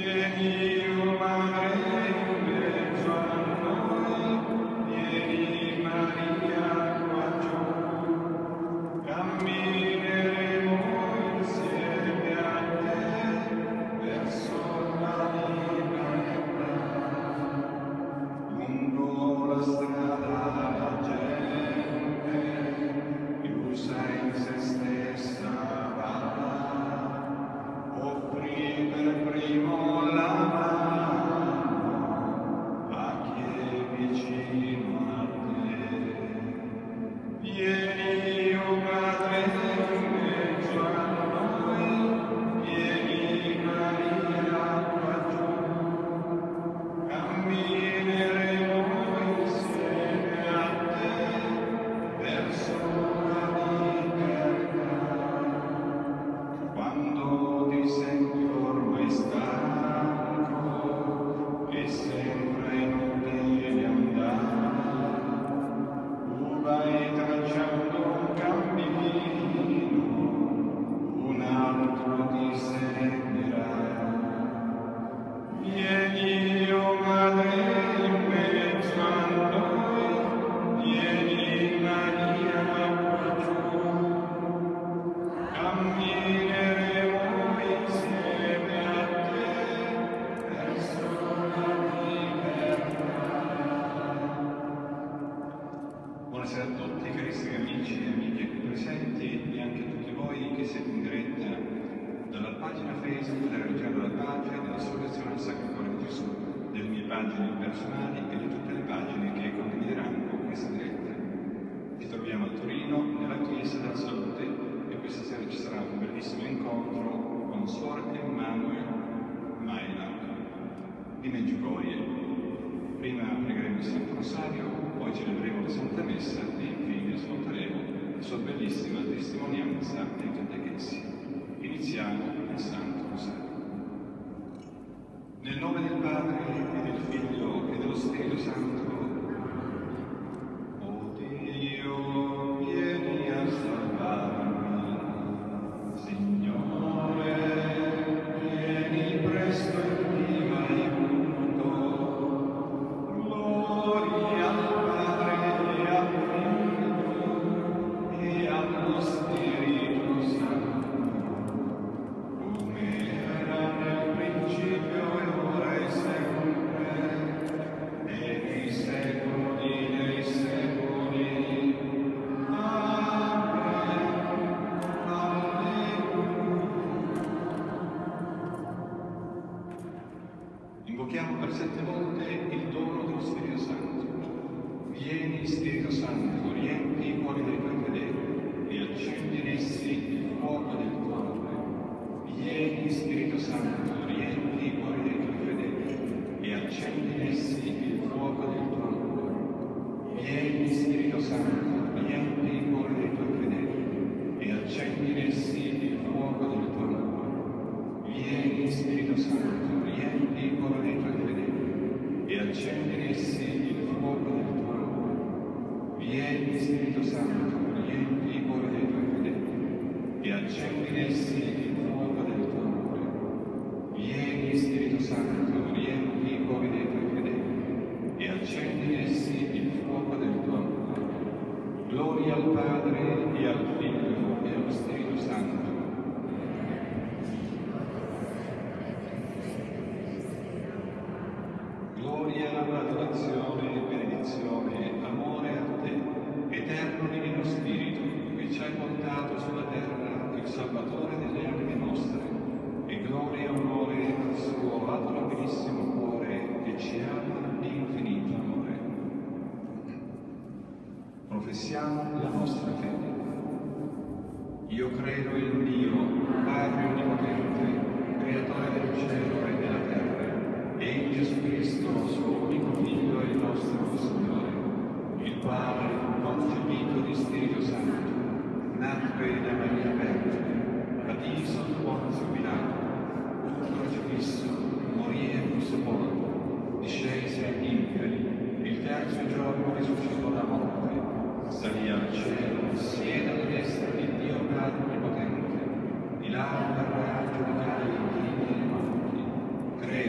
Credo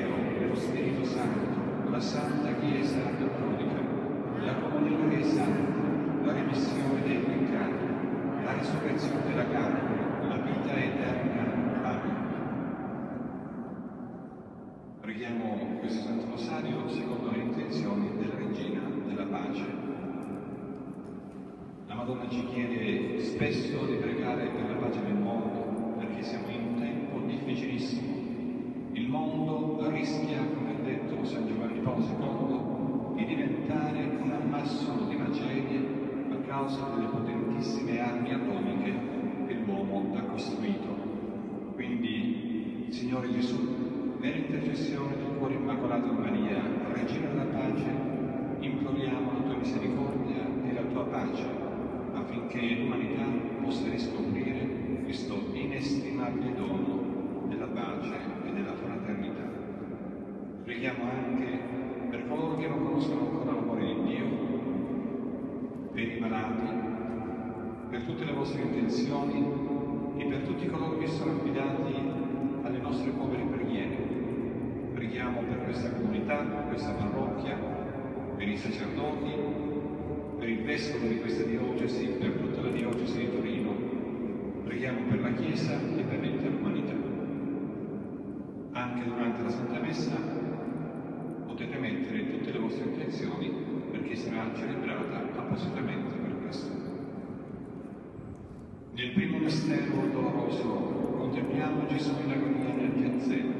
la Santa Chiesa Cattolica, la comunione dei santi, la remissione dei peccati, la risurrezione della carne, la vita eterna. Amen. Preghiamo questo Santo Rosario secondo le intenzioni della Regina della Pace. La Madonna ci chiede spesso di pregare per la pace nel mondo, perché siamo in un tempo difficilissimo. Il mondo rischia, come ha detto San Giovanni Paolo II, di diventare un ammasso di macerie a causa delle potentissime armi atomiche che l'uomo ha costruito. Quindi, Signore Gesù, nell'intercessione del cuore immacolato di Maria, Regina della Pace, imploriamo la tua misericordia e la tua pace, affinché l'umanità possa riscoprire questo inestimabile dono della pace e della fraternità. Preghiamo anche per coloro che non conoscono ancora l'amore di Dio, per i malati, per tutte le vostre intenzioni e per tutti coloro che sono affidati alle nostre povere preghiere. Preghiamo per questa comunità, per questa parrocchia, per i sacerdoti, per il vescovo di questa diocesi, per tutta la diocesi di Torino. Preghiamo per la Chiesa e per l'intera umanità. Anche durante la Santa Messa potete mettere tutte le vostre intenzioni, perché sarà celebrata appositamente per questo. Nel primo mistero doloroso contempliamo Gesù in agonia nel Getsemani.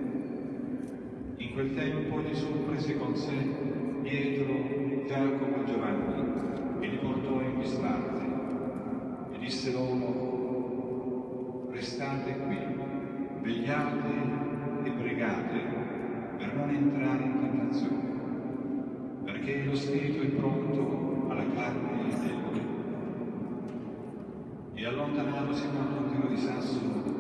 In quel tempo Gesù prese con sé Pietro, Giacomo e Giovanni e li portò in disparte e disse loro: restate qui, vegliate e pregate per non entrare in tentazione, perché lo spirito è pronto, ma la carne è debole. E allontanatosi con un tiro di sasso,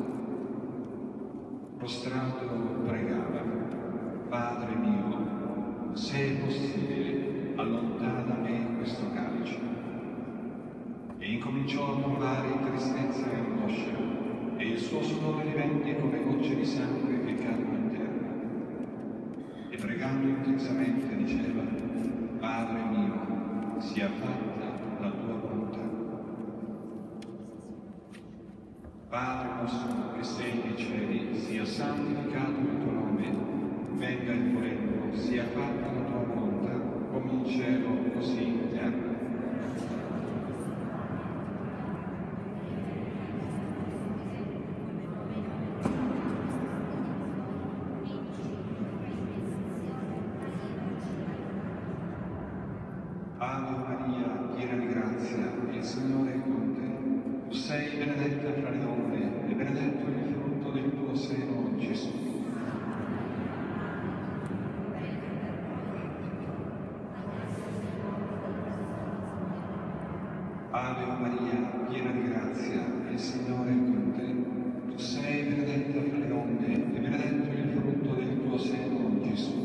prostrato pregava: Padre mio, se è possibile, allontana da me questo calice. E incominciò a provare tristezza e angoscia, e il suo sudore divenne come gocce di sangue che cadono in terra. E pregando intensamente diceva: Padre mio, sia fatta la tua volontà. Padre nostro che sei nei cieli, sia santificato il tuo nome, venga il tuo regno, sia fatta la tua volontà, come in cielo, così in terra. Ave Maria, piena di grazia, il Signore è con te. Tu sei benedetta fra le donne e benedetto il frutto del tuo seno, Gesù. Ave Maria, piena di grazia, il Signore è con te. Tu sei benedetta fra le donne e benedetto il frutto del tuo seno, Gesù.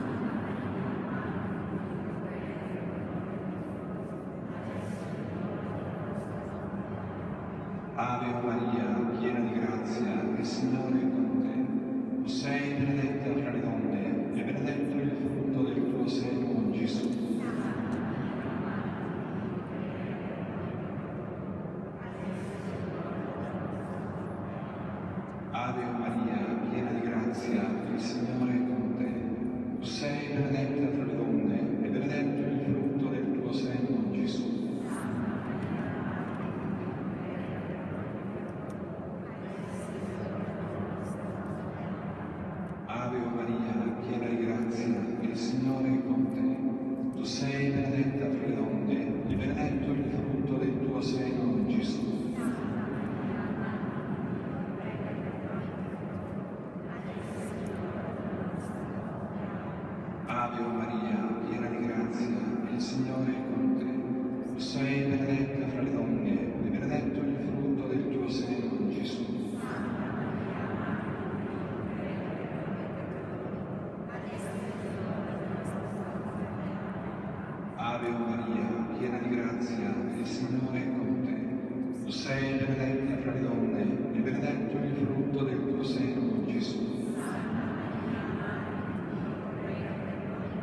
Ave Maria, piena di grazia, il Signore è con te. Tu sei benedetta fra le donne e benedetto il frutto del tuo seno, Gesù. Ave Maria, piena di grazia, il Signore è con te. Tu sei benedetta fra le donne e benedetto il frutto del tuo seno, Gesù. Ave Maria, piena di grazia, il Signore è con te. Tu sei benedetta fra le donne e benedetto il frutto del tuo seno, Gesù. Ave Maria, piena di grazia, il Signore è con te. Tu sei benedetta fra le donne e benedetto il frutto del tuo seno, Gesù. Ave Maria, piena di grazia, il Signore è con te. Tu sei benedetta fra le donne e benedetto il frutto del tuo seno, Gesù.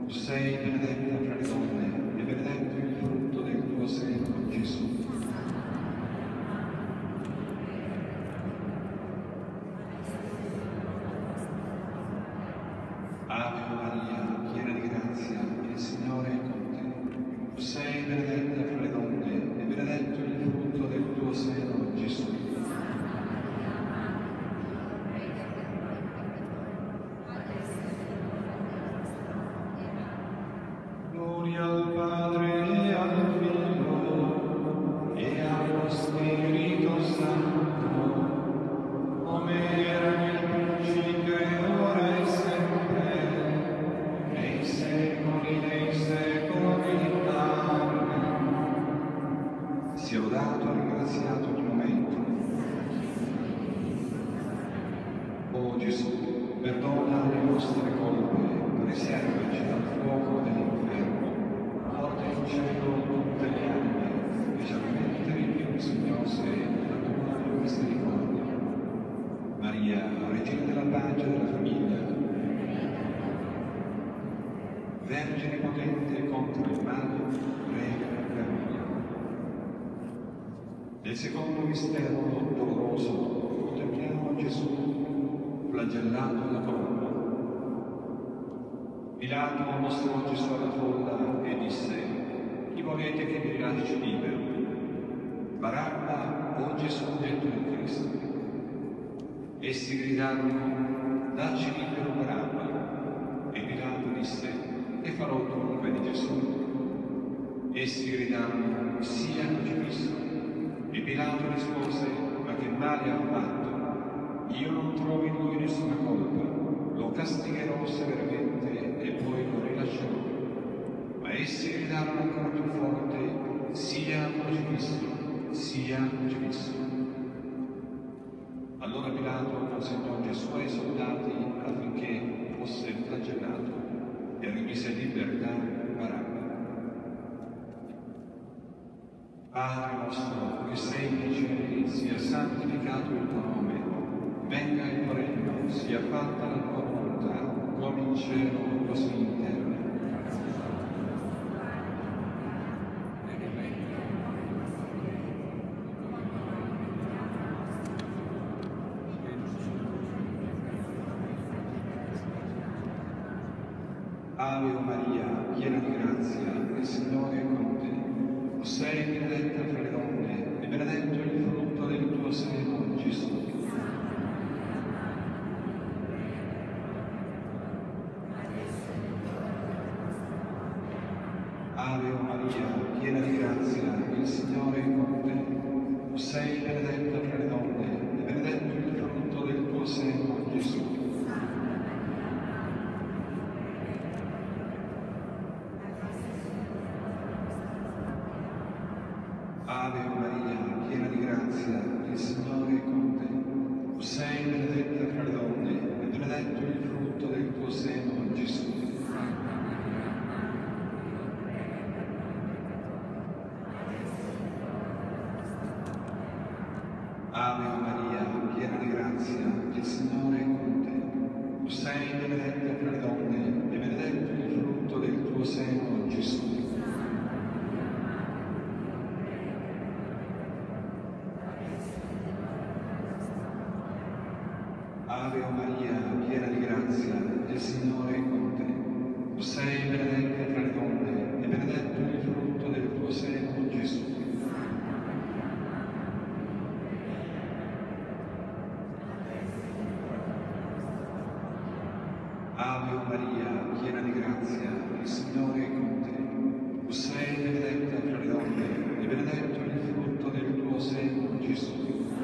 Tu sei benedetta fra le donne e benedetto il frutto del tuo seno, Gesù. Ave Maria, piena di grazia, il Signore è con te. Tu sei benedetta fra le donne e benedetto il frutto del tuo seno, Gesù. Gloria al Padre e al Figlio e allo Spirito Santo, come era nel principio e ora e sempre, nei secoli dei secoli. Amen. Sia lodato e ringraziato ogni momento. O Gesù, perdona le nostre colpe, preservaci dal fuoco dell'inferno, porta in cielo tutte le anime, specialmente le più bisognose della tua misericordia. Maria, regina della pace e della famiglia, Vergine potente contro il male, prega per noi. Nel secondo mistero doloroso contempliamo Gesù flagellato alla colonna. Pilato mostrò Gesù alla folla e disse: chi volete che vi rilasci libero? Barabba o Gesù detto il Cristo? Essi gridarono: dacci libero Barabba. E Pilato disse: che farò dunque di Gesù? Essi gridarono: sia crocifisso. E Pilato rispose: ma che male ha fatto? Io non trovo in lui nessuna colpa, lo castigherò severamente e poi lo rilascerò. Ma essi gridarono ancora più forte: sia crocifisso, sia crocifisso. Allora Pilato consegnò Gesù ai soldati affinché fosse flagellato e rimise in libertà Barabba. Padre nostro che sei nei cieli, sia santificato il tuo nome, venga il tuo regno, sia fatta la tua volontà, come in cielo così in terra. Ave Maria, piena di grazia, il Signore è con te. Tu sei benedetta fra le donne e benedetto il frutto del tuo seno, Gesù. Ave Maria, piena di grazia, il Signore è con te. Tu sei benedetta fra le donne e benedetto il frutto del tuo seno, Gesù. Ave Maria, piena di grazia, il Signore è con te. Tu sei benedetta fra le donne e benedetto il frutto del tuo seno, Gesù. Ave Maria, piena di grazia, il Signore è con te. Tu sei benedetta fra le donne e benedetto il frutto del tuo seno, Gesù. Ave Maria, piena di grazia, il Signore è con te. Tu sei benedetta fra le donne e benedetto il frutto del tuo seno, Gesù. Ave Maria, piena di grazia, il Signore è con te. Tu sei benedetta fra le donne e benedetto il frutto del tuo seno, Gesù.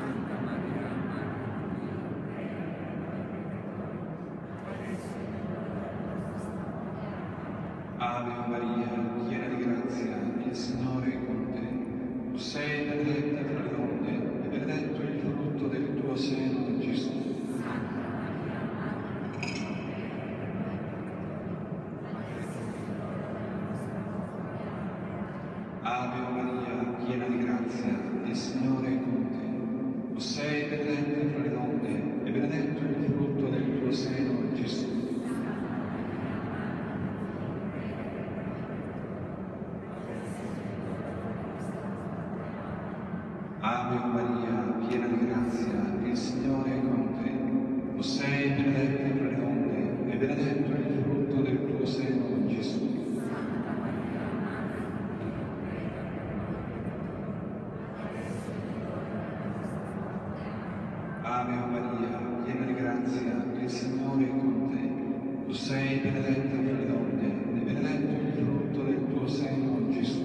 Ave Maria, piena di grazia, il Signore è con te. Tu sei benedetta fra le donne e benedetto il frutto del tuo seno, Gesù. Ave Maria, piena di grazia, il Signore è con te. Tu sei benedetta fra le donne e benedetto il frutto del tuo seno, Gesù. Ave Maria, piena di grazia, il Signore è con te. Tu sei benedetta fra le donne e benedetto il frutto del tuo seno, Gesù. Ave Maria, piena di grazia, il Signore è con te. Tu sei benedetta fra le donne e benedetto il frutto del tuo seno, Gesù.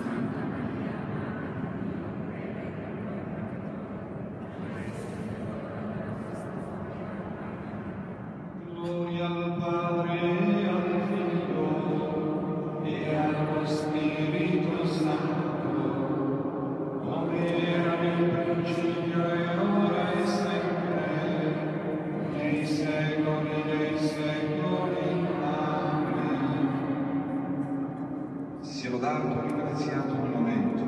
Gloria al Padre e al Figlio e allo Spirito Santo, come era nel principio e ora e sempre, nei secoli dei secoli. Amen. Sia lodato e ringraziato il momento.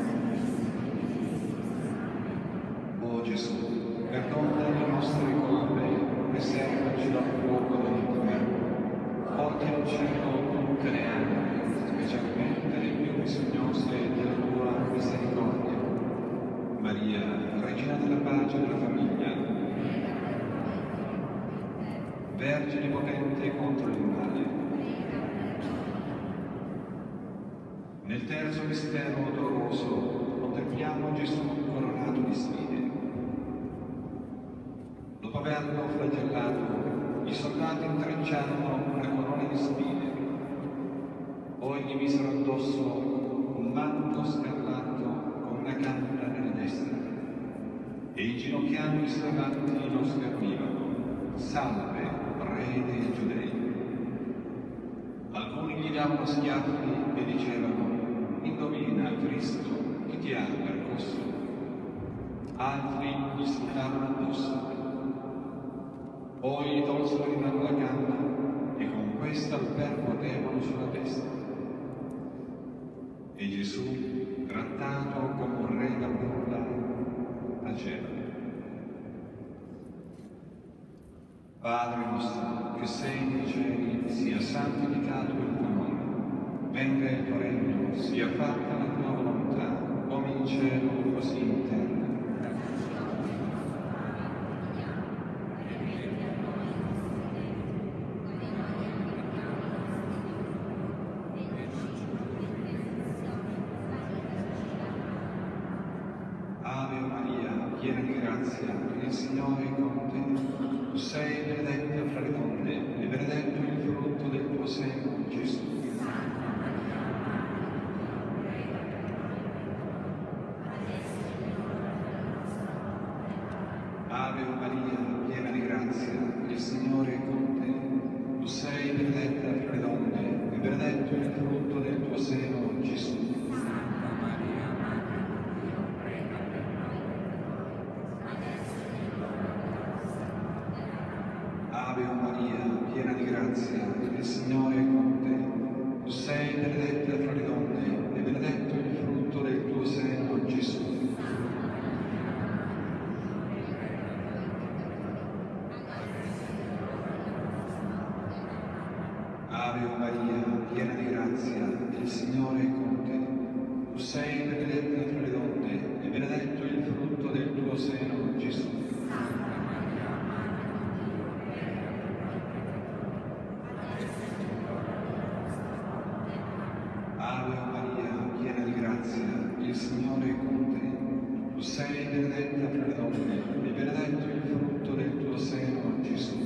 O Gesù, perdona le nostre colpe, preservaci dal fuoco dell'inferno, porti al cielo tutte le anime, specialmente le più bisognose della tua misericordia. Maria, Regina della pace e della famiglia, Vergine potente contro il male. Nel terzo mistero doloroso contempliamo Gesù coronato di spine. Dopo averlo flagellato, i soldati intrecciarono una corona di spine. Poi gli misero addosso un manto scarlatto con una canna nella destra e inginocchiandosi davanti lo schermivano: Salve, Re dei Giudei. Alcuni gli davano schiaffi e dicevano: Indovina, Cristo, chi ti ha percosso? Altri gli sputavano addosso. Poi gli tolsero di mano la canna e con questa lo percuotevano sulla testa. E Gesù, trattato come un re da burla, taceva. Padre nostro, che sei nei cieli, sia santificato il tuo nome. Venga il tuo regno, sia fatta la tua volontà, come in cielo così in terra. Ave Maria, piena di grazia, il Signore è con te. Tu sei benedetta fra le donne e benedetto il frutto del tuo seno, Gesù. Ave Maria, piena di grazia, il Signore è con te. Tu sei benedetta fra le donne e benedetto il frutto del tuo seno, Gesù. Ave Maria, piena di grazia, il Signore è con te. Tu sei benedetta fra le donne e benedetto il frutto del tuo seno, Gesù. Ave Maria, piena di grazia, il Signore è con te. Tu sei benedetta fra le donne e benedetto il frutto del tuo seno, Gesù. Ave Maria, piena di grazia, il Signore è con te. Tu sei benedetta fra le donne e benedetto il frutto del tuo seno, Gesù.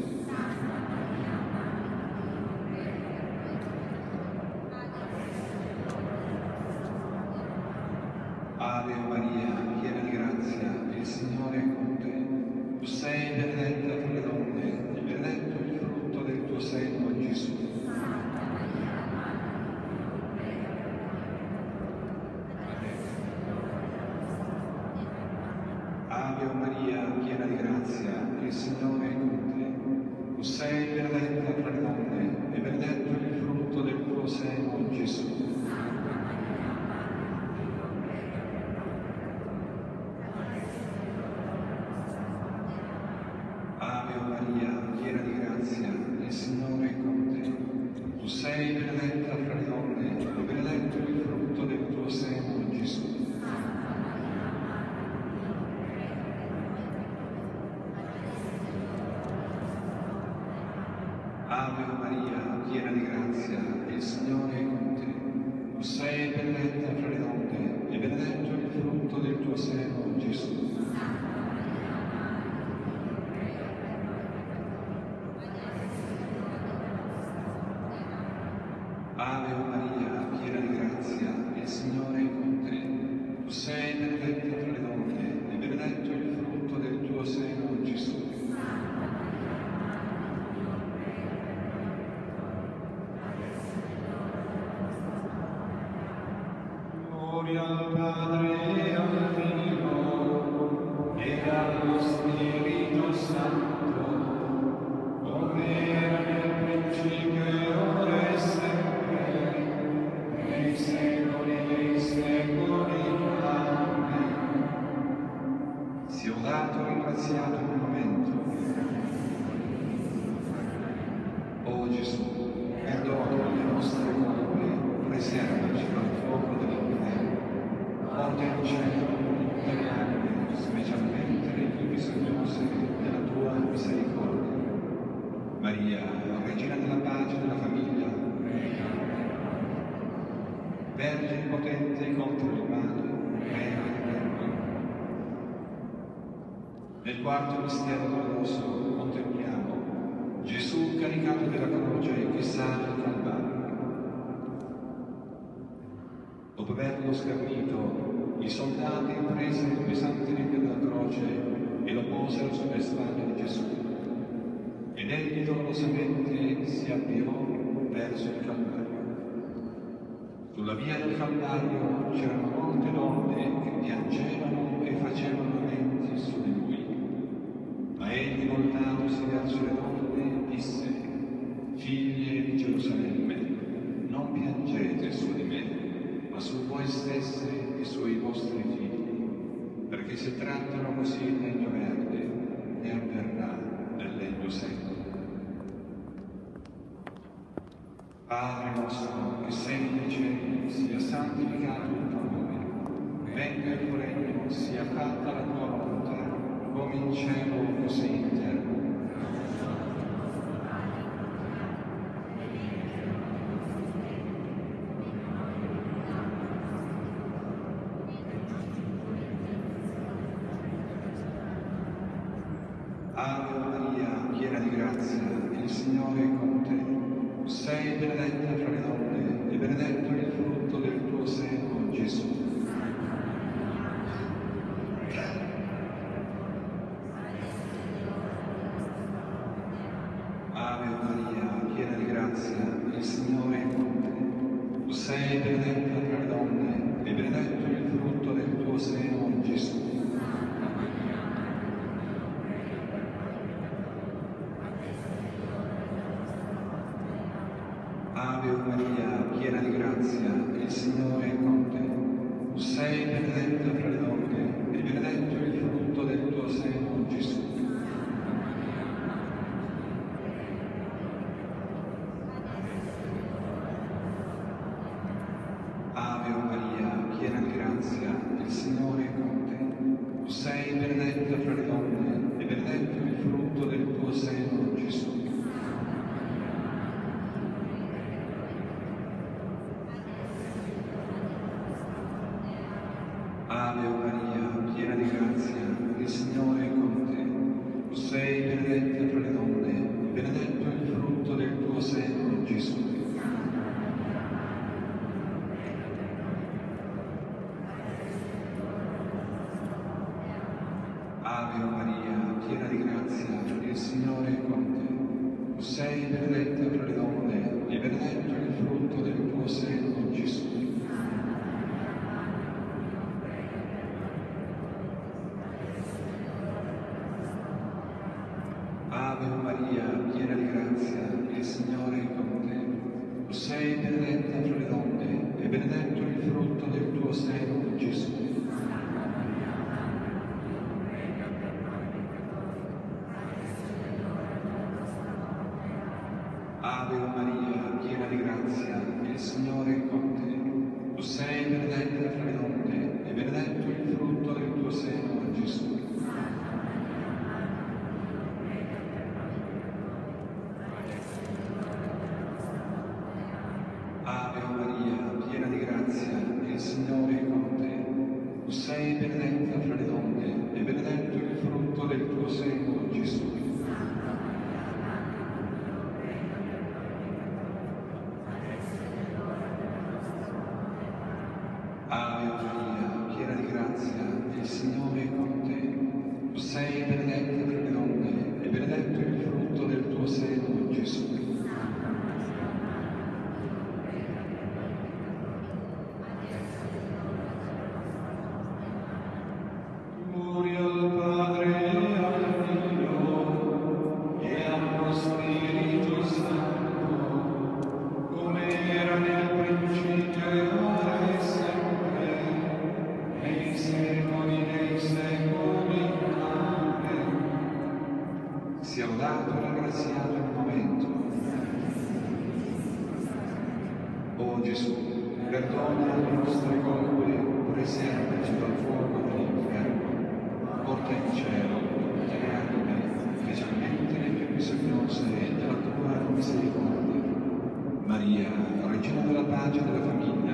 Ave Maria, piena di grazia, il Signore è con te. Tu sei benedetta fra le donne e benedetto il frutto del tuo seno, Gesù. Ave Maria, piena di grazia, il Signore è con te. Tu sei benedetta fra le donne e benedetto il frutto del tuo seno, Gesù. Ave Maria, piena di grazia, il Signore è con te. Tu sei benedetta fra le donne e benedetto il frutto del tuo seno, Gesù. Gloria al Padre e al Figlio e allo Spirito Santo, come era nel principio, ora e sempre, nei secoli dei secoli. Amen. Sia lodato e ringraziato il momento. O Gesù, perdona le nostre colpe, preservaci dal fuoco dell'inferno, porta in cielo tutte le anime, specialmente le più bisognose della tua misericordia. Maria, Regina della pace e della famiglia, Vergine potente contro il male, prega per noi. Nel quarto mistero doloroso contempliamo Gesù caricato della croce che sale al Calvario. Dopo averlo scarnito, i soldati presero il pesante legno della croce e lo posero sulle spalle di Gesù. Ed egli dolorosamente si avviò verso il Calvario. Sulla via del Calvario c'erano molte donne che piangevano e facevano lamenti su di lui. Ma egli, voltatosi verso le donne, disse: Figlie di Gerusalemme, non piangete su di me, ma su voi stesse e sui vostri figli, perché se trattano così il legno verde, ne avverrà del legno secco. Padre nostro, che sei nei cieli, sia santificato il tuo nome, venga il tuo regno, sia fatta la tua volontà, come in cielo così in terra. Ave Maria, piena di grazia, il Signore è con te. Sei benedetta fra le donne e benedetto il frutto del tuo seno, Gesù. Ave Maria, piena di grazia, il Signore è con te. Tu sei benedetta fra le donne e benedetto il frutto del tuo seno, Gesù. Ave Maria, piena di grazia, il Signore è con te. Tu sei benedetta fra le donne e benedetto il frutto del tuo seno, Gesù. Ave Maria, piena di grazia, il Signore è con te. Tu sei benedetta fra le donne e benedetto il frutto del tuo seno, Gesù. Ave Maria, piena di grazia, il Signore è con te. Tu sei benedetta fra le donne e benedetto il frutto del tuo seno, Gesù. Ave Maria, piena di grazia, il Signore è con te. Tu sei benedetta fra le donne e benedetto il frutto del tuo seno, Gesù. Ave Maria, piena di grazia, il Signore è con te. Tu sei benedetta fra le donne e benedetto il frutto del tuo seno, Gesù. Ave Maria, piena di grazia, il Signore è con te. Tu sei benedetta fra le donne e benedetto il frutto del tuo seno, Gesù. Ave Maria, piena di grazia, il Signore è con te. Tu sei benedetta fra le donne e benedetto il frutto del tuo seno, Gesù. Ave Maria, piena di grazia, il Signore è con te. Tu sei benedetta fra le donne e benedetto il frutto del tuo seno, Gesù. Gesù, perdona le nostre colpe, preservaci dal fuoco dell'inferno, porta in cielo tutte le anime, specialmente le più bisognose della tua misericordia. Maria, Regina della pace e della famiglia,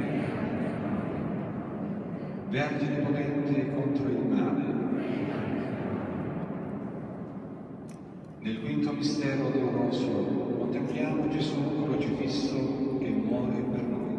Vergine potente contro il male. Nel quinto mistero doloroso contempliamo Gesù crocifisso che muore per noi.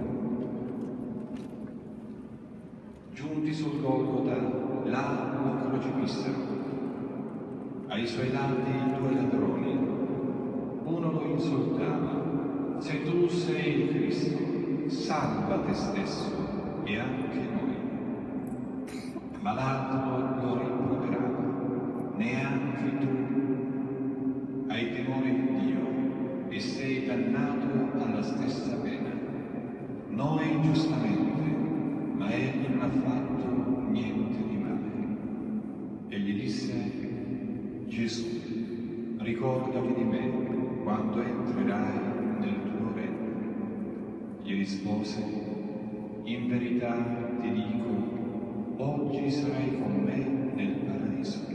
Giunti sul Golgota, là lo crocifissero. Ai suoi lati 2 ladroni. Uno lo insultava: se tu sei il Cristo, salva te stesso e anche noi. Ma l'altro lo rimproverava: neanche tu hai timore di Dio e sei dannato alla stessa pena. Noi giustamente, ma egli non ha fatto niente di male. E gli disse: Gesù, ricordati di me quando entrerai nel tuo regno. Gli rispose: in verità ti dico, oggi sarai con me nel paradiso.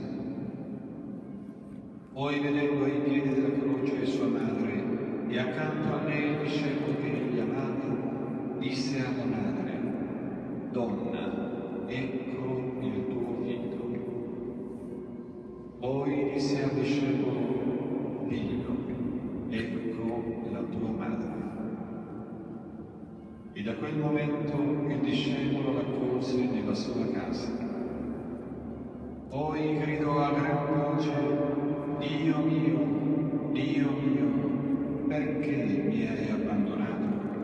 Poi, vedendo ai piedi della croce sua madre e accanto a lei il discepolo che egli amava, disse alla madre: Donna, ecco il tuo figlio. Poi disse al discepolo: Figlio, ecco la tua madre. E da quel momento il discepolo l'accolse nella sua casa. Poi gridò a gran voce: Dio mio, perché mi hai abbandonato?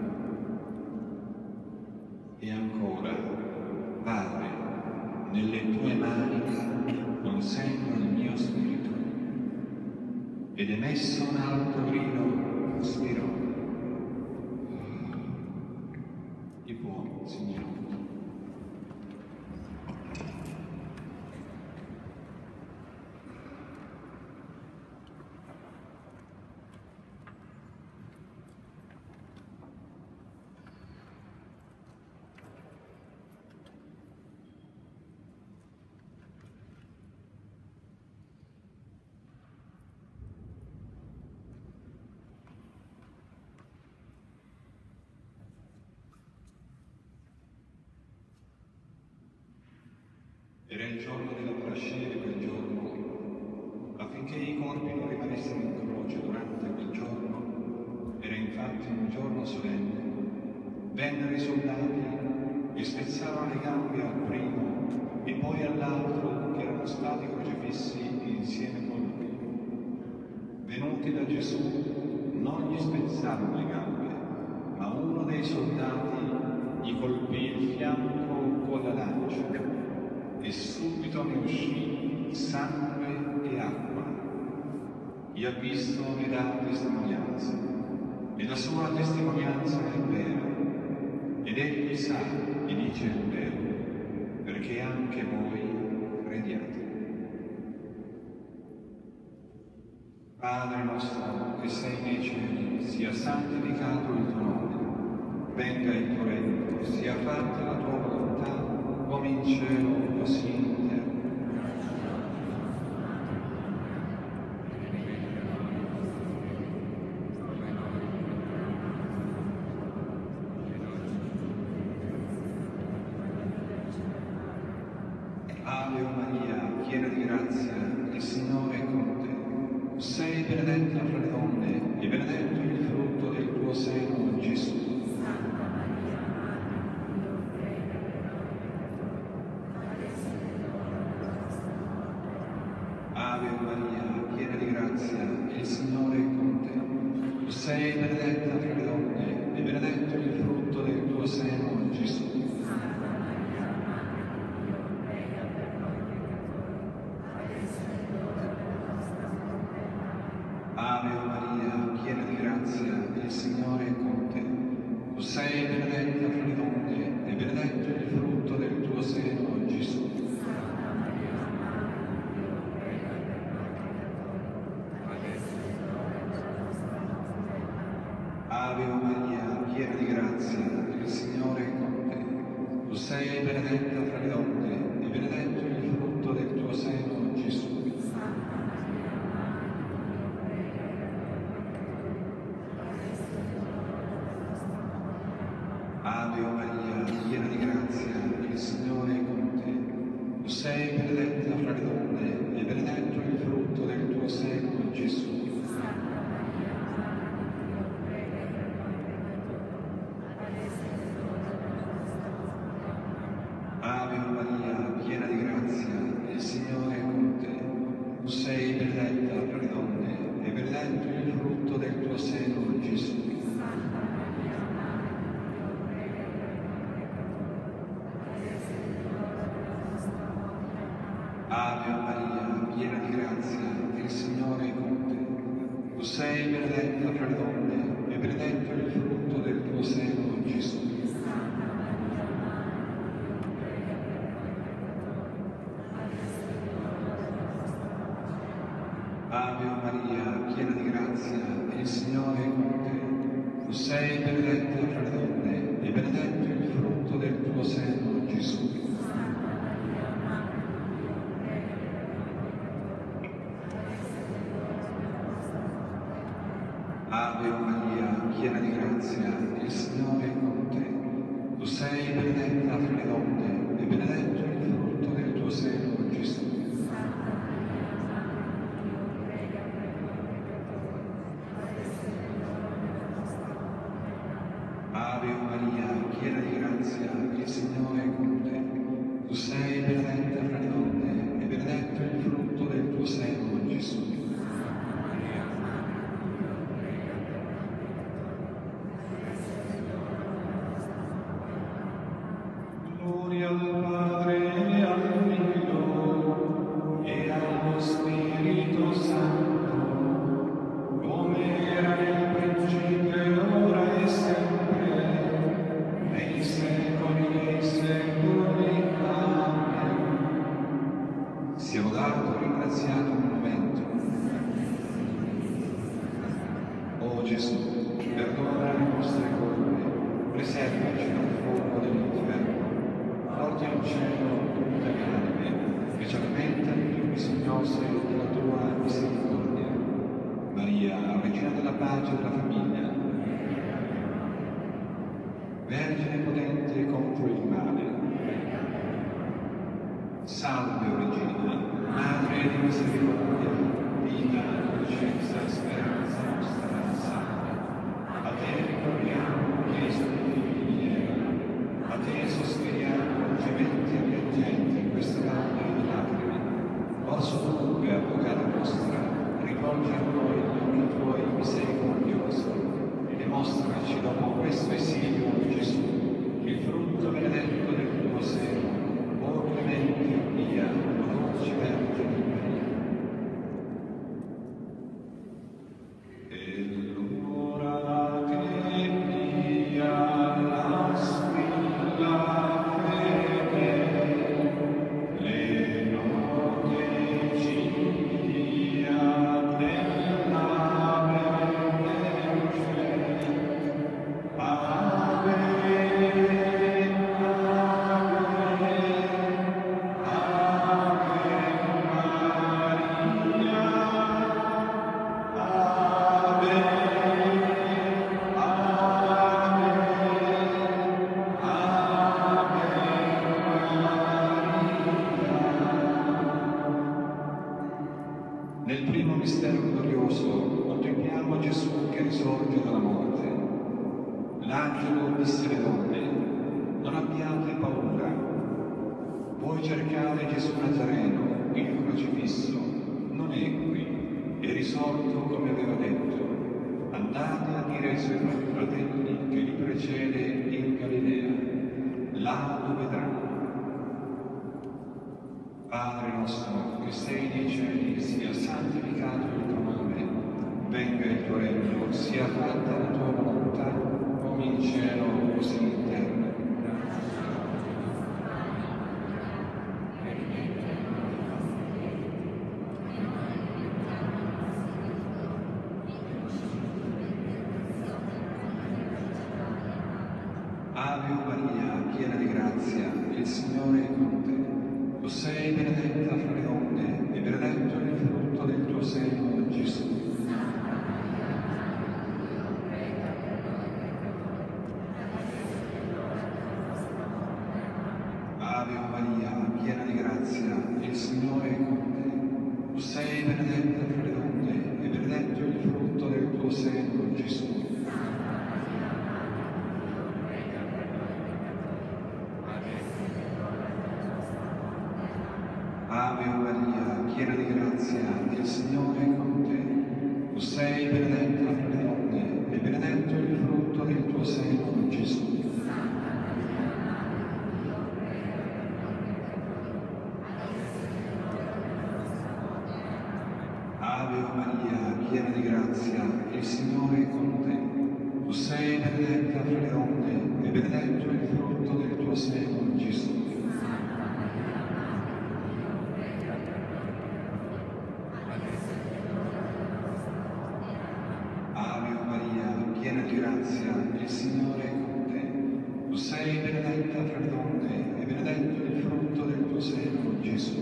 E ancora: Padre, nelle tue mani consegno il mio spirito. Ed emesso un alto grido, spirò. Chi può, Signore? Era il giorno della parascena quel giorno, affinché i corpi non rimanessero in croce durante quel giorno, era infatti un giorno solenne, vennero i soldati e spezzarono le gambe al primo e poi all'altro che erano stati crocifissi insieme con lui. Venuti da Gesù, non gli spezzarono le gambe, ma uno dei soldati gli colpì il fianco con la lancia. E subito ne uscì sangue e acqua. Chi ha visto ne dà testimonianza, e la sua testimonianza è vera. Ed egli sa e dice il vero, perché anche voi crediate. Padre nostro che sei nei cieli, sia santificato il tuo nome, venga il tuo regno, sia fatta la tua volontà, come in cielo, così in terra. Ave Maria, piena di grazia, il Signore è con te. Sei benedetta fra le donne e benedetto il frutto del tuo seno, Gesù. Ave Maria, piena di grazia, il Signore è con te. Tu sei benedetta fra le donne e benedetto il frutto del tuo seno, Gesù. Ave Maria, piena di grazia, il Signore è con te. Tu sei benedetta fra le donne e benedetto il frutto del tuo seno, Gesù. Ave Maria, piena di grazia, grazia, il Signore è con te. Tu sei benedetta fra le donne e benedetto il frutto del tuo seno, Gesù. Ave Maria, piena di grazia, il Signore è con te. Tu sei benedetta fra le donne e benedetto il frutto del tuo seno, Gesù. Ave Maria, piena di grazia, il Signore è con te. Tu sei benedetta fra le donne e benedetto il frutto del tuo seno, Gesù. Ave Maria, piena di grazia, il Signore è con te. Tu sei benedetta fra le donne e benedetto il frutto del tuo seno, Gesù. Ave Maria, piena di grazia, il Signore è con te. Tu sei benedetta fra le donne e benedetto il frutto del tuo seno, Gesù. Ave Maria, piena di grazia, il Signore è con te. Tu sei benedetta fra le donne e benedetto il frutto del tuo seno, Gesù. Ave Maria, piena di grazia, il Signore è con te. Tu sei benedetta fra le donne e benedetto il frutto del tuo seno, Gesù. Gloria al Padre e al Figlio e allo Spirito Santo, come era nel principio, ora e sempre, nei secoli dei secoli. Amen. Sia lodato e ringraziato un momento. O Gesù, perdona le nostre colpe, preservaci dal fuoco dell'inferno, porti al cielo tutte le anime, specialmente le più bisognose della tua misericordia. Maria, Regina della pace e della famiglia, Vergine potente contro il male. Salve, O Regina, Madre di misericordia, vita, dolcezza e speranza nostra, salve. A te ricorriamo, Chiesa dei figli di Eva, a te sospiriamo, gementi e piangenti in questa valle di lacrime. Orso dunque, avvocata nostra, rivolgi a noi gli occhi tuoi misericordiosi e mostraci dopo questo esilio, Gesù, il frutto benedetto del tuo seno, o clemente mia, o dolce Vergine Maria. E l'ora che pia la squilla fede, le note ciglia della Vergine. Ave, Nel primo mistero glorioso contempliamo Gesù che risorge dalla morte. L'angelo disse alle donne: non abbiate paura. Voi cercate Gesù Nazareno, il crocifisso, non è qui, è risorto come aveva detto. Andate a dire ai suoi fratelli che li precede in Galilea, là lo vedranno. Padre nostro, che sei nei cieli, sia santificato il tuo nome, venga il tuo regno, sia fatta la tua volontà, come in cielo, così in terra. Ave Maria, piena di grazia, il Signore è con te. Tu sei benedetta fra le donne e benedetto è il frutto del tuo seno, Gesù. Ave Maria, piena di grazia, il Signore è con te. Tu sei benedetta fra le donne e benedetto è il frutto del tuo seno, Gesù. Ave Maria, piena di grazia, il Signore è con te. Tu sei benedetta fra le donne e benedetto è il frutto del tuo seno, Gesù. Ave Maria, piena di grazia, il Signore è con te. Tu sei benedetta fra le donne e benedetto è il frutto del tuo seno, Gesù. Piena di grazia, il Signore è con te. Tu sei benedetta fra le donne e benedetto è il frutto del tuo seno, Gesù.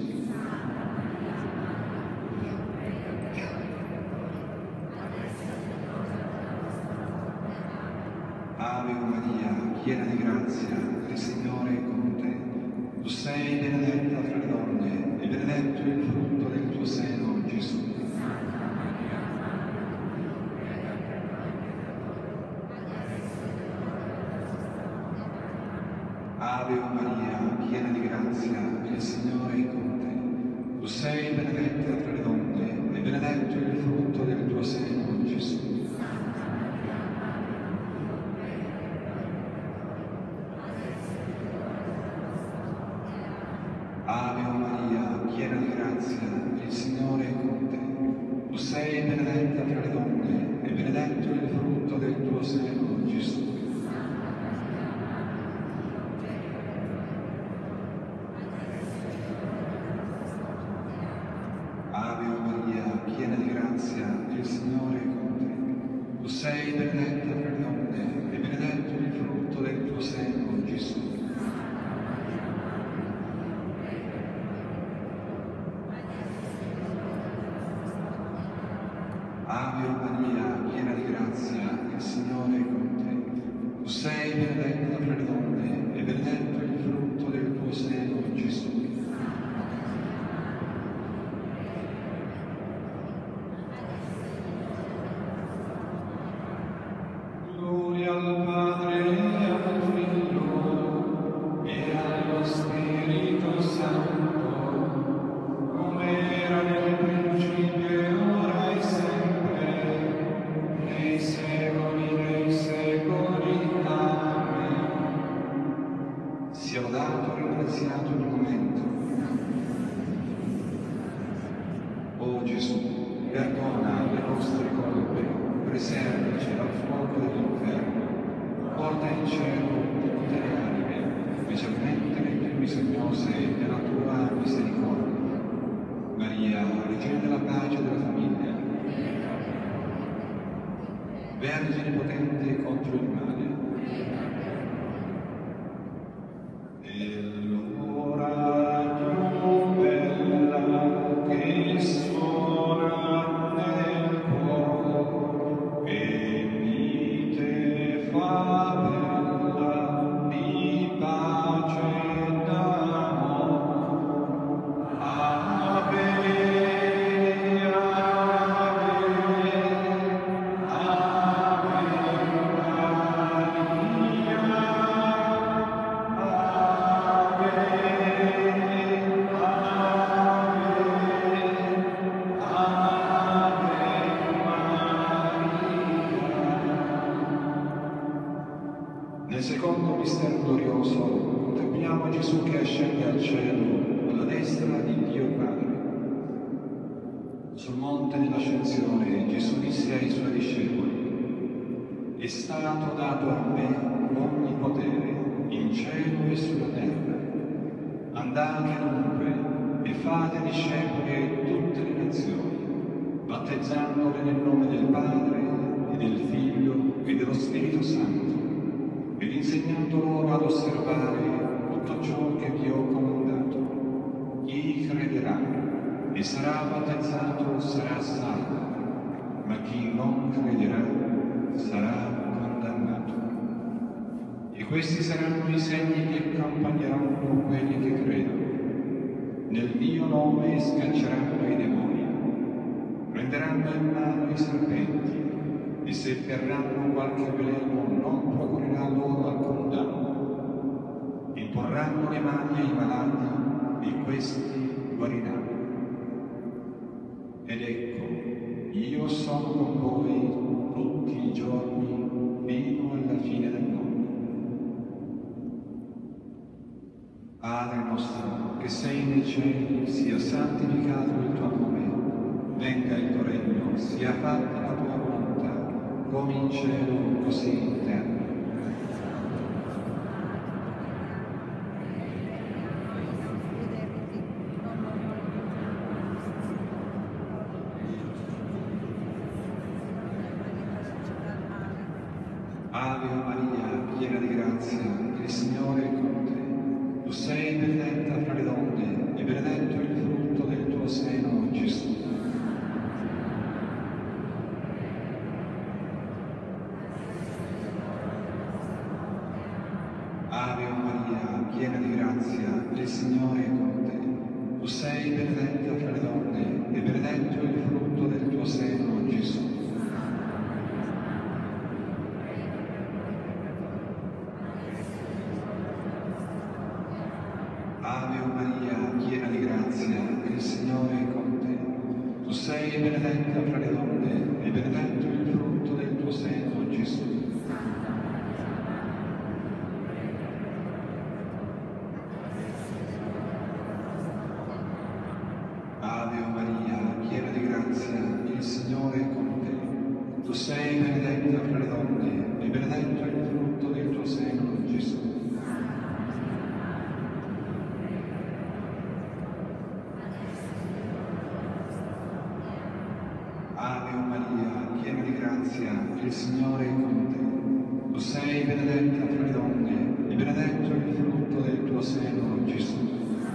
Ave Maria, piena di grazia, il Signore è con te. Tu sei benedetta fra le donne e benedetto è il frutto del tuo seno, Gesù. Ave Maria, piena di grazia, il Signore è con te. Tu sei benedetta fra le donne e benedetto è il frutto del tuo seno, Gesù. Ave Maria, piena di grazia, il Signore è con te. Tu sei benedetta fra le donne e benedetto è il frutto del tuo seno, Gesù. Ave Maria, piena di grazia, il Signore è con te. Tu sei benedetta fra le donne e benedetto è il frutto del tuo seno, Gesù. Ave Maria, piena di grazia, il Signore è con te. Tu sei benedetta fra le donne e benedetto è il frutto del tuo seno, Gesù. Gloria al Padre e al Figlio e allo Spirito Santo, come era nel principio e ora e sempre, nei secoli dei secoli. Amen. Sia lodato e ringraziato il momento. O Gesù, perdona le nostre colpe, preservaci dal fuoco dell'inferno, porta in cielo tutte le anime, specialmente le più bisognose della tua misericordia. Maria, Regina della pace e della famiglia, Vergine potente contro il male. E l'ora più bella che suona nel cuore e mite fa bella di pace e d'amore. Ave, Ave, Nel secondo mistero glorioso contempliamo Gesù che ascende al cielo alla destra di Dio Padre. Sul monte dell'ascensione Gesù disse ai suoi discepoli: è stato dato a me ogni potere in cielo e sulla terra. Andate dunque e fate discepoli tutte le nazioni, battezzandole nel nome del Padre e del Figlio e dello Spirito Santo, e insegnando loro ad osservare tutto ciò che vi ho comandato. Chi crederà e sarà battezzato sarà salvo, ma chi non crederà sarà condannato. E questi saranno i segni che accompagneranno quelli che credono. Nel mio nome scacceranno i demoni, prenderanno in mano i serpenti, e se terranno qualche veleno non procurerà loro alcun danno. Imporranno le mani ai malati e questi guariranno. Ed ecco, io sono con voi tutti i giorni fino alla fine del mondo. Padre nostro, che sei nei cieli, sia santificato il tuo nome, venga il tuo regno, sia fatta la tua volontà, come in cielo, così in terra. Ave Maria, piena di grazia, il Signore è con te. Tu sei benedetta fra le donne e benedetto il frutto del tuo seno, Gesù. Ave Maria, piena di grazia, il Signore è con te. Tu sei benedetta fra le donne e benedetto il frutto del tuo seno, Gesù. Ave Maria, piena di grazia, il Signore è con te. Tu sei benedetta fra le donne e benedetto il frutto del tuo seno, Gesù. Ave Maria, piena di grazia, il Signore è con te. Tu sei benedetta fra le donne e benedetto il frutto del tuo seno, Gesù. Ave Maria, piena di grazia, il Signore è con te. Tu sei benedetta fra le donne e benedetto il frutto del tuo seno, Gesù.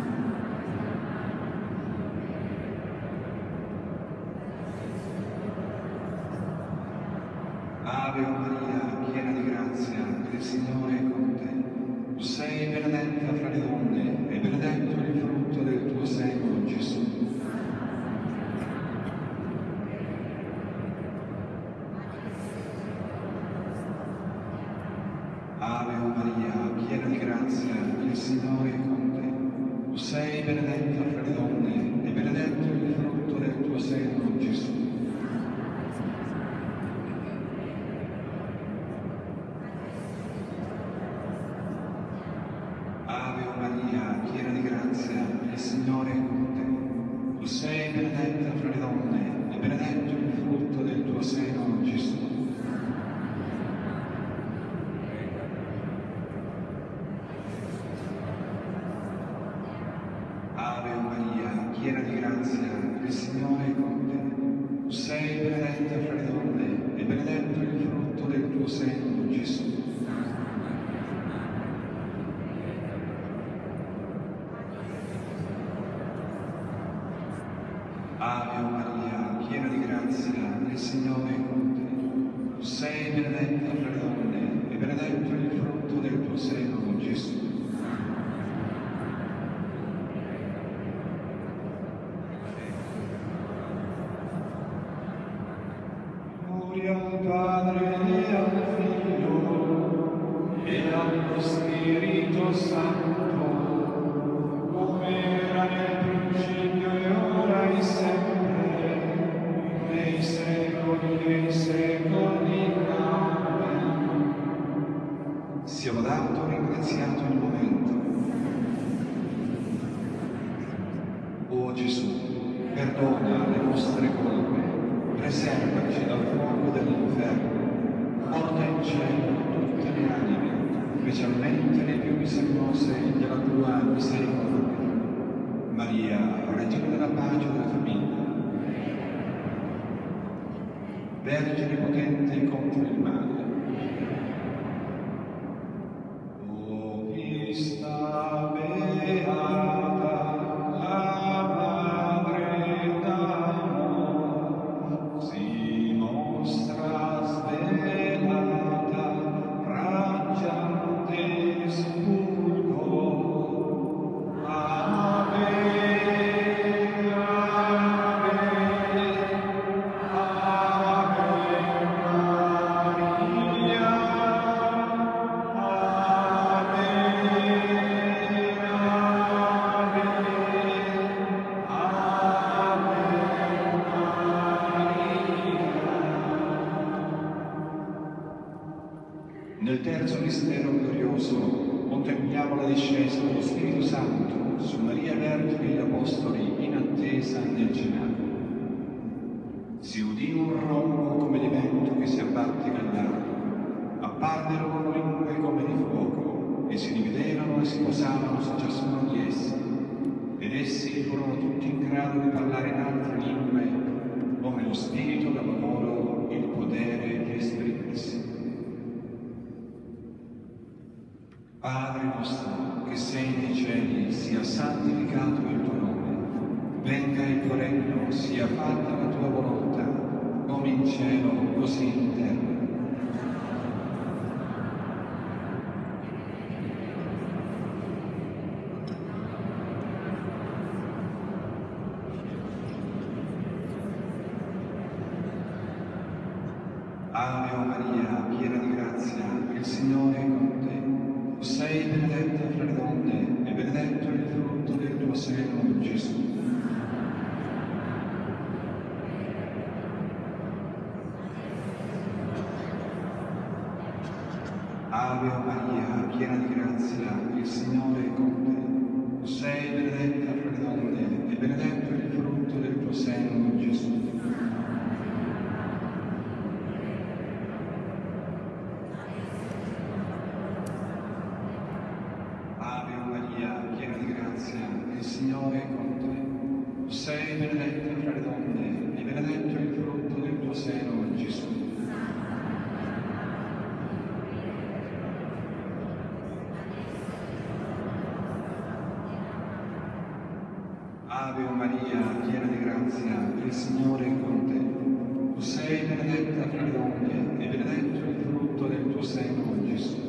Ave Maria, piena di grazia, il Signore è con te. Tu sei benedetta fra le donne e benedetto il frutto del tuo seno, Gesù. Ave Maria, piena di grazia, il Signore è con te. Tu sei benedetta fra le donne e benedetto il frutto del tuo seno, Gesù. Ave Maria, piena di grazia, il Signore è con te. Tu sei benedetta fra le donne e benedetto il frutto del tuo seno, Gesù. Ave Maria, piena di grazia, il Signore è con te. Tu sei benedetta fra le donne e benedetto il frutto del tuo seno, Gesù. Ave Maria, piena di grazia, il Signore è con te. Tu sei benedetta fra le donne e benedetto il frutto del tuo seno, Gesù. Gloria al Padre e al Figlio e allo Spirito Santo, come era nel principio e ora e sempre, nei secoli dei secoli. Amen. Sia lodato e ringraziato il momento. O Gesù, perdona le nostre colpe, preservaci dal fuoco dell'inferno, porta in cielo tutte le anime, specialmente le più bisognose della tua misericordia. Maria, regina della pace e della famiglia, Vergine potente contro il male, disceso lo Spirito Santo su Maria Vergine e gli Apostoli in attesa nel cenacolo. Si udì un rombo come di vento che si abbatte dall'aria. Apparvero lingue come di fuoco e si dividevano e si posavano su ciascuno di essi. Ed essi furono tutti in grado di parlare in altre lingue, come lo Spirito dava loro il potere di esprimersi. Padre nostro, che sei nei cieli, sia santificato il tuo nome. Venga il tuo regno, sia fatta la tua volontà, come in cielo, così in terra. Ave Maria, piena di grazia, il Signore è con te. Tu sei benedetta fra le donne e benedetto il frutto del tuo seno, Gesù. Ave Maria, piena di grazia, il Signore è con te. Tu sei benedetta fra le donne e benedetto il frutto del tuo seno, Gesù. Il Signore è con te. Tu sei benedetta fra le donne e benedetto il frutto del tuo seno, Gesù. Ave Maria, piena di grazia, il Signore è con te. Tu sei benedetta fra le donne e benedetto il frutto del tuo seno, Gesù.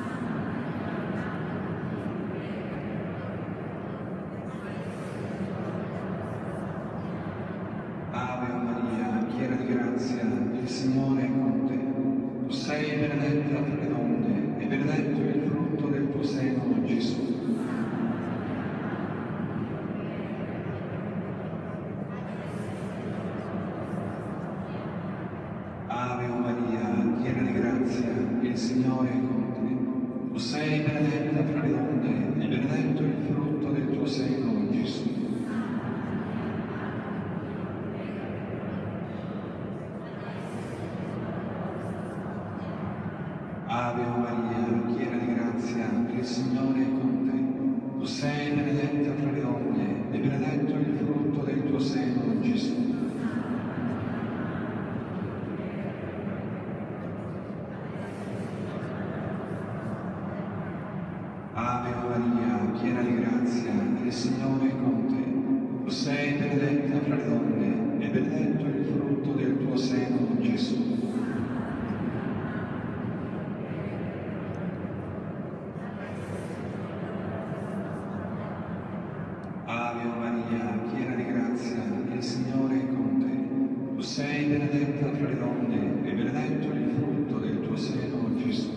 Il Signore è con te. Tu sei benedetta fra le donne e benedetto il frutto del tuo seno, Gesù. Ave Maria, piena di grazia, il Signore è con te. Tu sei benedetta fra le donne e benedetto il frutto del tuo seno, Gesù. Ave Maria, piena di grazia, il Signore è con te. Tu sei benedetta fra le donne e benedetto il frutto del tuo seno, Gesù. Ave Maria, piena di grazia, il Signore è con te. Tu sei benedetta fra le donne e benedetto il frutto del tuo seno, Gesù. Ave Maria, piena di grazia, il Signore è con te. Tu sei benedetta fra le donne e benedetto il frutto del tuo seno, Gesù.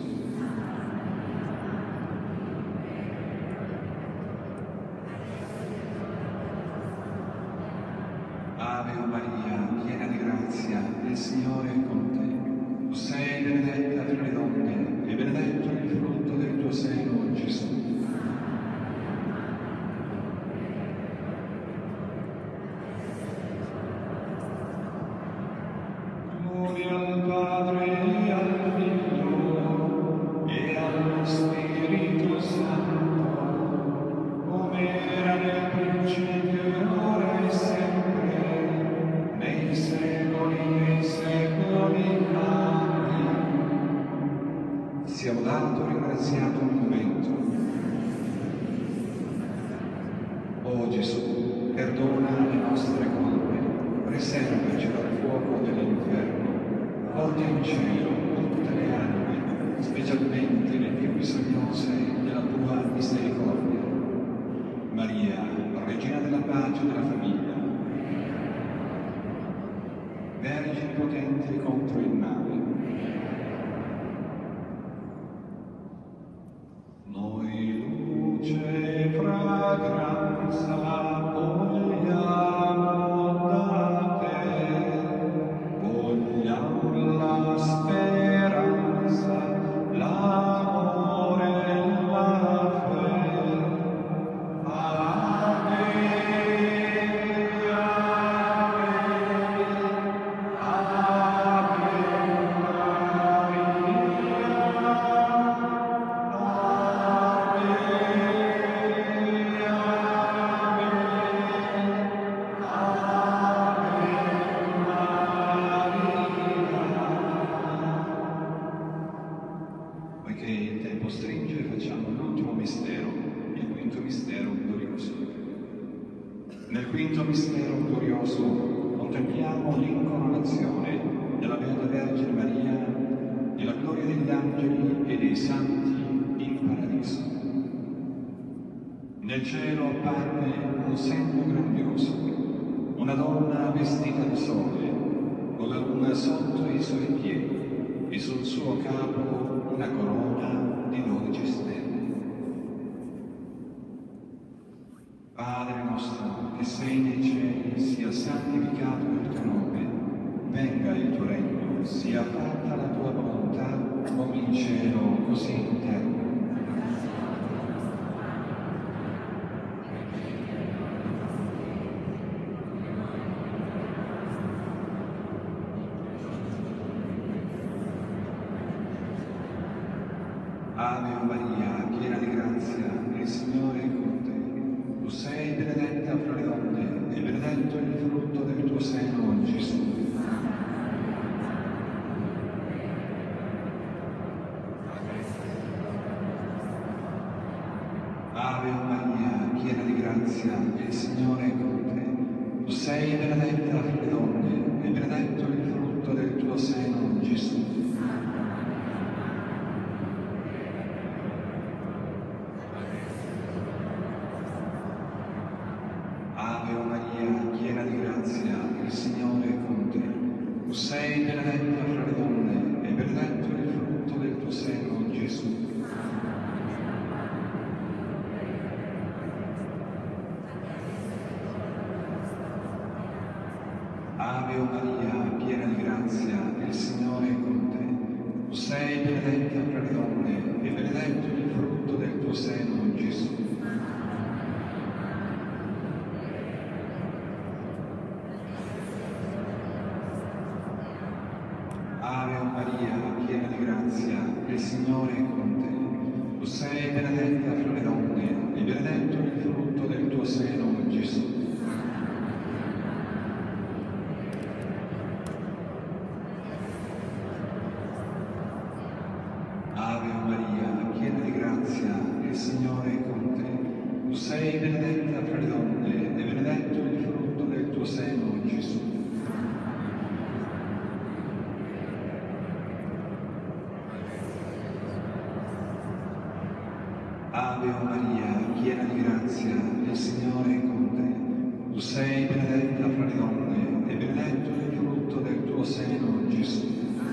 Ave Maria, piena di grazia, il Signore è con te. Tu sei benedetta fra le donne e benedetto il frutto del tuo seno, Gesù. Sia lodato e ringraziato il momento. O Gesù, perdona le nostre colpe, preservaci dal fuoco dell'inferno, porta in cielo tutte le anime, specialmente le più bisognose della tua misericordia. Maria, Regina della pace e della famiglia, Vergine potente contro il male, luce, fragranza, vogliamo da te, vogliamo la speranza, l'amore e la fede. Nel quinto mistero glorioso contempliamo l'incoronazione della Beata Vergine Maria nella gloria degli angeli e dei santi in paradiso. Nel cielo apparve un segno grandioso, una donna vestita di sole, con la luna sotto i suoi piedi e sul suo capo una corona di 12 stelle. Padre nostro, che sei nei cieli, sia santificato il tuo nome, venga il tuo regno, sia fatta la tua volontà, come in cielo, così in terra. Ave Maria, piena di grazia, il Signore è con te. Tu sei benedetta fra le donne e benedetto il frutto del tuo seno, Gesù. Ave Maria, piena di grazia, il Signore è con te. Tu sei benedetta fra le donne e benedetto il frutto del tuo seno, Gesù. Ave Maria, piena di grazia, il Signore è con te. Tu sei benedetta fra le donne e benedetto il frutto del tuo seno, Gesù. Ave Maria, piena di grazia, il Signore è con te. Tu sei benedetta fra le donne e benedetto il frutto del tuo seno, Gesù. Ave Maria, piena di grazia, il Signore è con te. Tu sei benedetta fra le donne e benedetto il frutto del tuo seno, Gesù. Ave Maria, piena di grazia, il Signore è con te. Tu sei benedetta fra le donne e benedetto il frutto del tuo seno, Gesù. Ave Maria, piena di grazia, il Signore è con te. Tu sei benedetta fra le donne e benedetto il frutto del tuo seno, Gesù.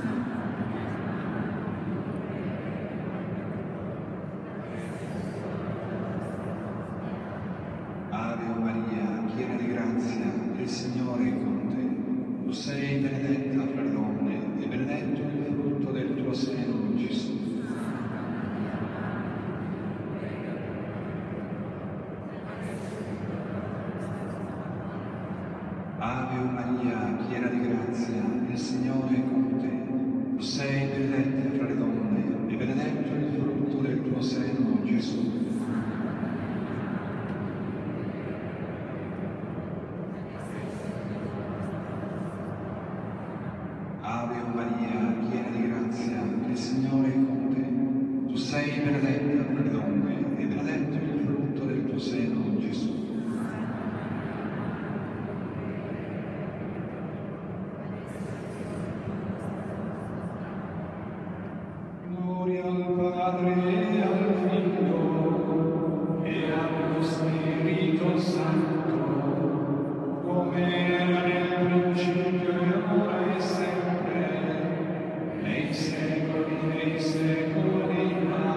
Ave Maria, piena di grazia, il Signore è con te. Tu sei benedetta fra le donne e benedetto il frutto del tuo seno, Gesù. Ave Maria, piena di grazia, il Signore è con te. Tu sei benedetta fra le donne e benedetto il frutto del tuo seno, Gesù. Ave Maria, piena di grazia, il Signore è con te. Tu sei benedetta fra le donne e benedetto il frutto del tuo seno, Gesù. Gloria al Padre e al Figlio e allo Spirito Santo, come era nel principio e ora e sempre, nei secoli dei secoli.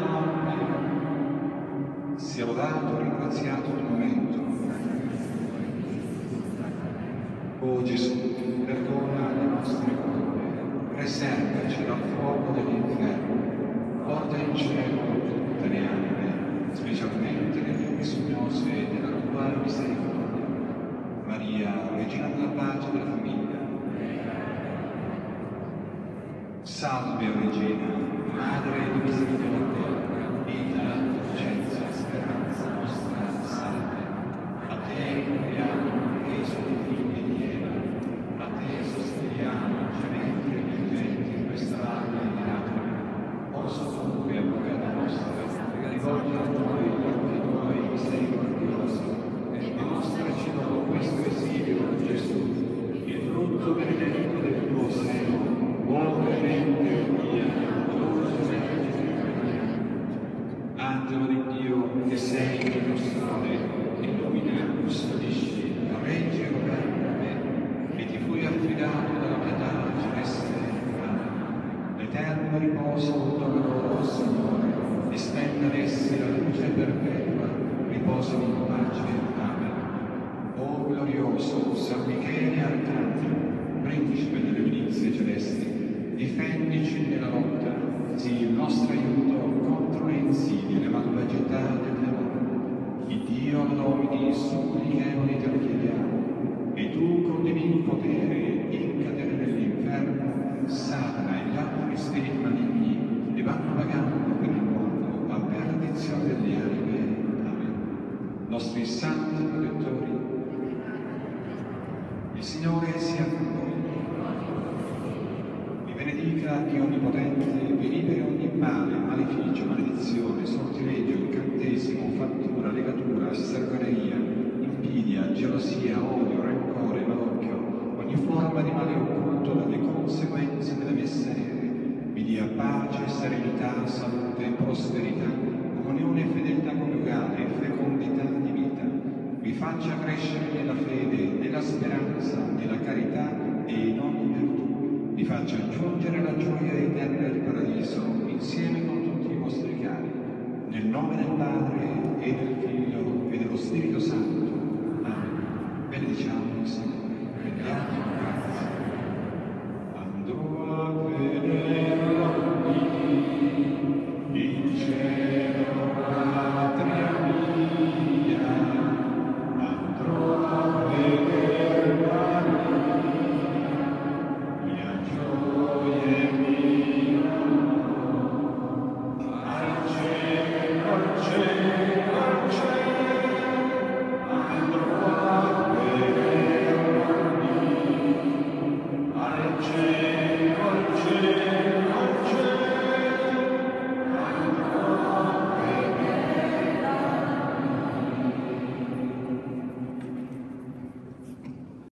Amen. Sia lodato e ringraziato il momento. O Gesù, perdona le nostre colpe, preservaci dal fuoco dell'inferno, porta in cielo tutte le anime, specialmente le più bisognose della tua misericordia. Maria, Regina della pace e della famiglia. Salve Regina, Madre di misericordia, vita, dolcezza, speranza nostra, salve. A te creiamo e soli figli di Eva, a te sosteniamo, gementi e piangenti in questa valle di Napoli. Oso dunque, avvocata nostra, rivolgi a noi gli occhi tuoi misericordiosi e dimostraci dopo Angelo di Dio, che sei il nostro sole, illumina, custodisci, reggi e governa me, e ti fui affidato dalla pietà celeste. Amen. L'eterno riposo dovrò, Signore, e stenda ad essi la luce perpetua, riposo in pace. Amen. O glorioso San Michele Arcangelo, principe delle milizie celesti, difendici nella lotta, sii il nostro aiuto contro le insidie e le malvagità del demonio. Il Dio Domini supplichevoli te lo chiediamo, e tu con divin potere incadere nell'inferno, Satana e gli altri spiriti maligni li vanno pagando per il mondo a perdizione delle anime. Amen. Nostri santi protettori, il Signore sia con voi. Benedica Dio Onnipotente, vi liberi ogni male, maleficio, maledizione, sortilegio, incantesimo, fattura, legatura, stregoneria, invidia, gelosia, odio, rancore, malocchio, ogni forma di male occulto dalle conseguenze delle messe nere. Vi dia pace, serenità, salute, prosperità, comunione e fedeltà coniugale, fecondità di vita. Vi faccia crescere nella fede, nella speranza, nella carità e in ogni virtù. Vi faccia giungere la gioia eterna del paradiso insieme con tutti i vostri cari. Nel nome del Padre e del Figlio e dello Spirito Santo. Amen. Benediciamo il Signore. Prendiamo grazie. Andò a vedere in cielo